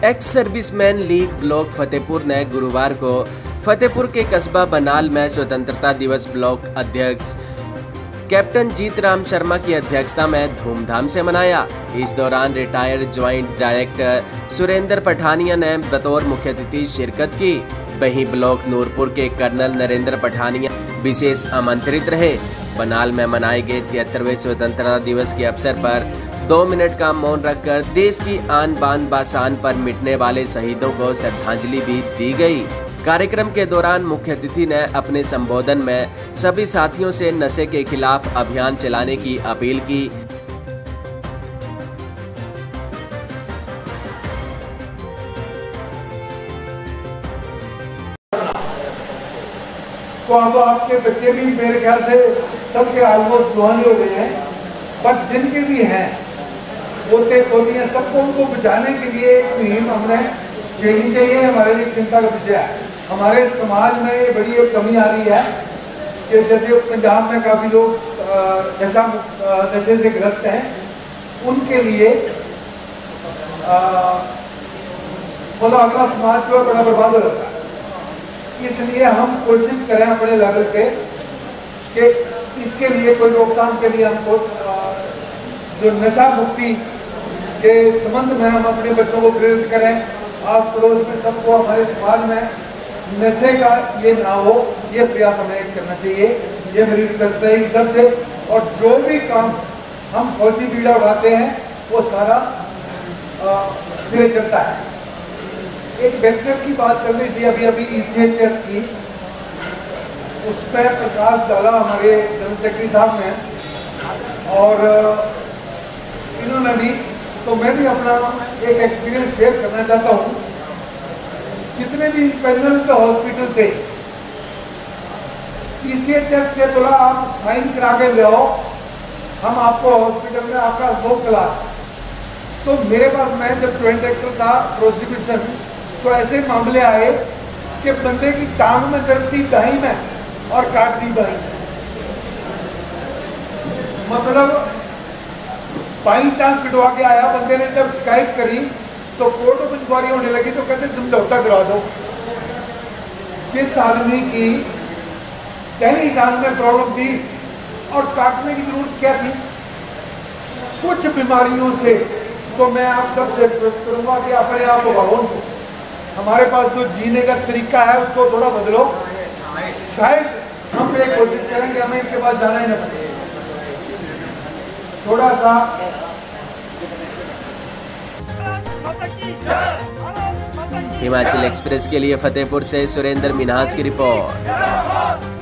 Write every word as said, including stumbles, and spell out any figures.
X serviceman league block Fatehpur ने गुरुवार को फतेहपुर के कस्बा बनाल में स्वतंत्रता दिवस ब्लॉक अध्यक्ष कैप्टन जीत राम शर्मा की अध्यक्षता में धूमधाम से मनाया। इस दौरान retired joint director Surendra Pathania ने बतौर मुख्य अतिथि शिरकत की। वहीं ब्लॉक नूरपुर के कर्नल नरेंद्र पठानिया विशेष आमंत्रित रहे। बनाल में मनाए गए तिहत्तरवें स्वतंत्रता दिवस के अवसर पर दो मिनट का मौन रखकर देश की आन बान बाशान पर मिटने वाले शहीदों को श्रद्धांजलि भी दी गई। कार्यक्रम के दौरान मुख्य अतिथि ने अपने संबोधन में सभी साथियों से नशे के खिलाफ अभियान चलाने की अपील की। तो अब आपके बच्चे भी मेरे ख्याल से सबके ऑलमोस्ट जवान हो गए हैं, बट जिनके भी हैं पोते पोतियां सबको उनको बचाने के लिए एक मुहिम हमने चलनी चाहिए। हमारे लिए चिंता का विषय है। हमारे समाज में ये बड़ी एक कमी आ रही है कि जैसे पंजाब में काफ़ी लोग नशा नशे से ग्रस्त हैं, उनके लिए मतलब अगला समाज जो है बड़ा बर्बाद हो जाता है। इसलिए हम कोशिश करें अपने लेवल पे कि इसके लिए कोई रोकथाम के लिए हमको जो नशा मुक्ति के संबंध में हम अपने बच्चों को प्रेरित करें। आस पड़ोस में सबको हमारे समाज में नशे का ये ना हो, ये प्रयास हमें करना चाहिए। ये मेरी रिक्वेस्ट है सबसे। और जो भी काम हम फौजी बीड़ा उड़ाते हैं वो सारा सिरे चलता है। एक वेक्टर की बात चल रही थी अभी अभी ई सी एच एस की, उस पर प्रकाश डाला हमारे जनरल सेक्रेटरी साहब ने और इन्होंने भी, तो मैं भी अपना एक एक्सपीरियंस शेयर करना चाहता हूँ। जितने भी पैनल के हॉस्पिटल थे, ई सी एच एस से बोला आप साइन करा के ले आओ, हम आपको हॉस्पिटल में आपका अनुभव करा। तो मेरे पास मैं जब ज्वाइंट डायरेक्टर था प्रोसिक्यूशन, तो ऐसे मामले आए कि बंदे की टांग में दर्द थी दाई में और काट दी बाई में, मतलब बाई टांग कटवा के आया। बंदे ने जब शिकायत करी तो कोर्ट में इंक्वायरी होने लगी तो कहते समझौता करा दो। जिस आदमी की दाहिनी टांग में प्रॉब्लम थी और काटने की जरूरत क्या थी? कुछ बीमारियों से तो मैं आप सबसे रिक्वेस्ट करूंगा कि अपने आप को भगवान को, हमारे पास जो जीने का तरीका है उसको थोड़ा बदलो। शायद हम ये कोशिश करेंगे हमें इसके बाद जाना ही ना पड़े। थोड़ा सा हिमाचल एक्सप्रेस के लिए फतेहपुर से सुरेंद्र मिन्हास की रिपोर्ट।